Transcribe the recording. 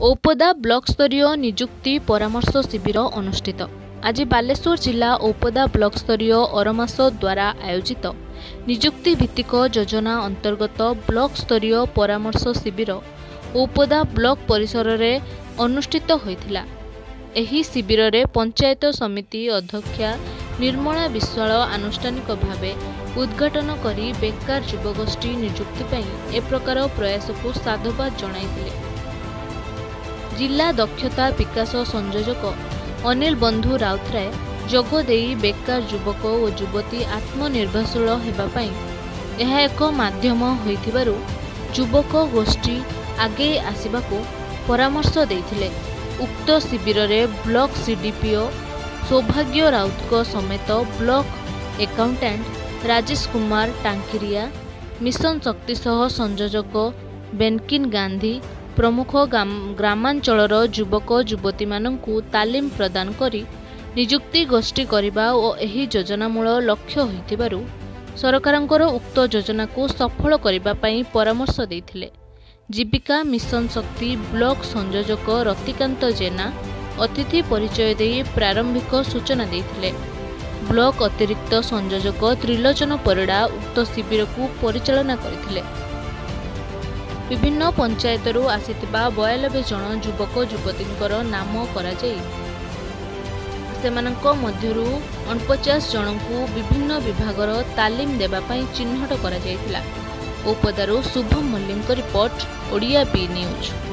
Aupada block स्तरीय निजुक्ति परामर्श शिविर अनुष्ठित। आज बालेश्वर जिला औपदा ब्लॉक स्तरीय अरमास द्वारा आयोजित निजुक्ति भित्तिक योजना अंतर्गत ब्लॉक स्तरीय परामर्श शिविर औपदा ब्लॉक परिसर में अनुष्ठित होइथिला। एही शिविर में पंचायत समिति अध्यक्षा निर्मला विश्वाल आनुष्ठानिक भावे उद्घाटन करी बेकार युवगोष्ठी निजुक्ति पई ए प्रकार प्रयास को साधुवाद जणाइथिले। जिला दक्षता विकास संयोजक अनिल बंधु राउतराय जोगदेई बेकार युवक और युवती आत्मनिर्भरशील हेबा पई यह एक माध्यम होइथिबारु युवक गोष्ठी आगे आसिबाकू परामर्श देइथिले। उक्त शिविर में ब्लॉक सीडीपीओ सौभाग्य राउत को समेत block accountant Rajesh Kumar Tankiria, mission Shakti सह संयोजक बेनकिन गांधी प्रमुख ग्रामांचलर युवक युवती माननकु तालीम प्रदान करी निजुक्ति गोष्ठी करिबा और एही योजना मूल लक्ष्य होइतिबारु सरकारंकर उक्त योजना को सफल करिबा पई परामर्श देइथिले। जीविका मिशन शक्ति ब्लॉक संयोजक रतिकांत जेना अतिथि परिचय दे प्रारंभिक सूचना देइथिले। ब्लॉक अतिरिक्त संयोजक त्रिलोचन परिड़ा उक्त शिविर को परिचालना करथिले। विभिन्न पंचायतरू आसिथिबा 92 जन युवक युवतींकर नाम करा जाई सेमानंक मध्यरू 49 जनकू विभिन्न विभागर तालीम देबा पई चिन्हट करा जायतिला। औपदारू Shubham Mallick report Odia B news.